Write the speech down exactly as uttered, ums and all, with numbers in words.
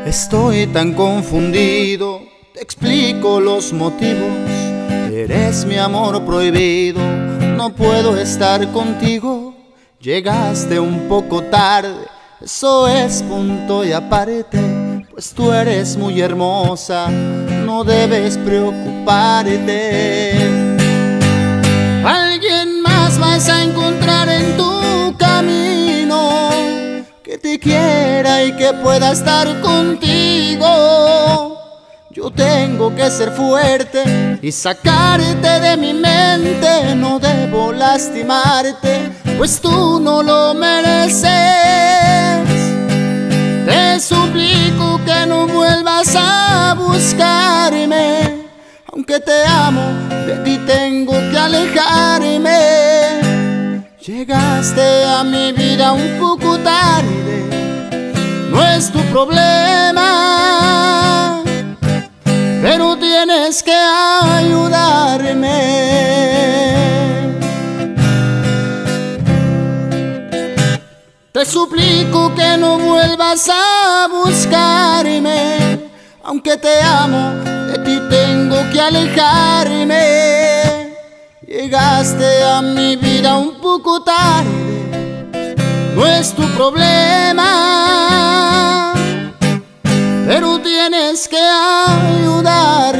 Estoy tan confundido, te explico los motivos. Eres mi amor prohibido, no puedo estar contigo. Llegaste un poco tarde, eso es punto y aparte. Pues tú eres muy hermosa, no debes preocuparte. Alguien más vas a encontrar en tu camino, que te quiera y que pueda estar contigo. Yo tengo que ser fuerte y sacarte de mi mente. No debo lastimarte, pues tú no lo mereces. Te suplico que no vuelvas a buscarme. Aunque te amo, de ti tengo que alejarme. Llegaste a mi vida un poco tarde, no es tu problema, pero tienes que ayudarme. Te suplico que no vuelvas a buscarme. Aunque te amo, de ti tengo que alejarme. Llegaste a mi vida un poco tarde, no es tu problema, pero tienes que ayudarme.